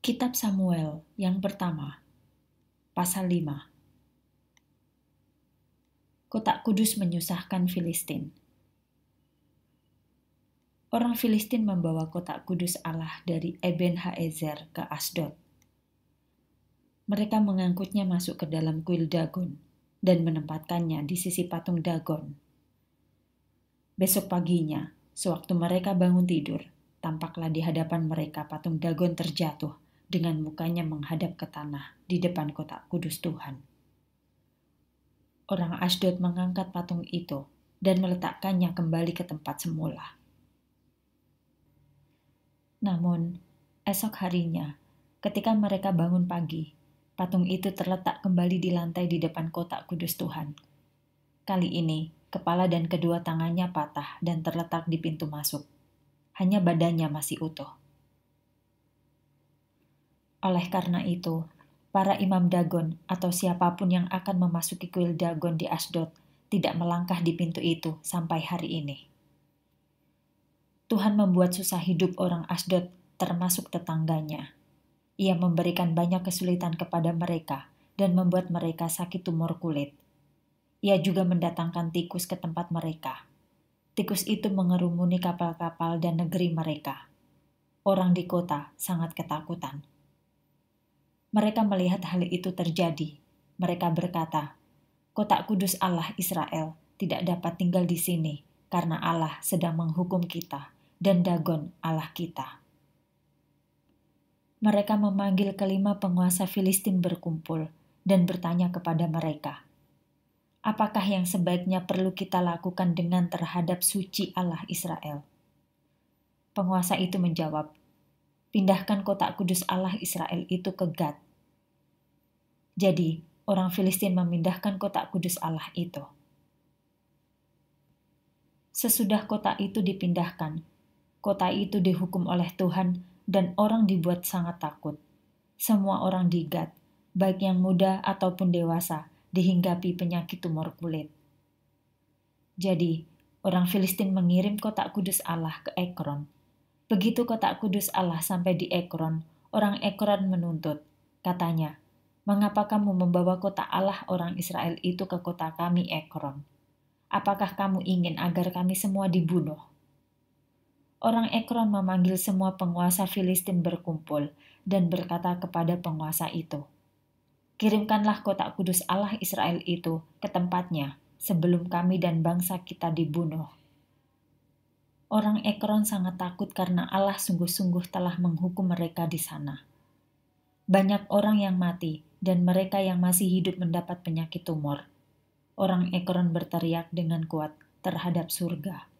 Kitab Samuel yang pertama, pasal 5. Kotak kudus menyusahkan Filistin. Orang Filistin membawa kotak kudus Allah dari Eben-Haezer ke Asdod. Mereka mengangkutnya masuk ke dalam kuil Dagon dan menempatkannya di sisi patung Dagon. Besok paginya, sewaktu mereka bangun tidur, tampaklah di hadapan mereka patung Dagon terjatuh dengan mukanya menghadap ke tanah di depan kotak kudus Tuhan. Orang Asdod mengangkat patung itu dan meletakkannya kembali ke tempat semula. Namun, esok harinya, ketika mereka bangun pagi, patung itu terletak kembali di lantai di depan kotak kudus Tuhan. Kali ini, kepala dan kedua tangannya patah dan terletak di pintu masuk. Hanya badannya masih utuh. Oleh karena itu, para imam Dagon atau siapapun yang akan memasuki kuil Dagon di Asdod tidak melangkah di pintu itu sampai hari ini. Tuhan membuat susah hidup orang Asdod termasuk tetangganya. Ia memberikan banyak kesulitan kepada mereka dan membuat mereka sakit tumor kulit. Ia juga mendatangkan tikus ke tempat mereka. Tikus itu mengerumuni kapal-kapal dan negeri mereka. Orang di kota sangat ketakutan. Mereka melihat hal itu terjadi. Mereka berkata, "Kotak kudus Allah Israel tidak dapat tinggal di sini karena Allah sedang menghukum kita dan Dagon Allah kita." Mereka memanggil kelima penguasa Filistin berkumpul dan bertanya kepada mereka, "Apakah yang sebaiknya perlu kita lakukan dengan terhadap suci Allah Israel?" Penguasa itu menjawab, "Pindahkan kotak kudus Allah Israel itu ke Gad." Jadi, orang Filistin memindahkan kotak kudus Allah itu. Sesudah kota itu dipindahkan, kota itu dihukum oleh Tuhan dan orang dibuat sangat takut. Semua orang di Gad, baik yang muda ataupun dewasa, dihinggapi penyakit tumor kulit. Jadi, orang Filistin mengirim kotak kudus Allah ke Ekron. Begitu kotak kudus Allah sampai di Ekron, orang Ekron menuntut. Katanya, "Mengapa kamu membawa kotak Allah orang Israel itu ke kota kami Ekron? Apakah kamu ingin agar kami semua dibunuh?" Orang Ekron memanggil semua penguasa Filistin berkumpul dan berkata kepada penguasa itu, "Kirimkanlah kotak kudus Allah Israel itu ke tempatnya sebelum kami dan bangsa kita dibunuh." Orang Ekron sangat takut karena Allah sungguh-sungguh telah menghukum mereka di sana. Banyak orang yang mati dan mereka yang masih hidup mendapat penyakit tumor. Orang Ekron berteriak dengan kuat terhadap surga.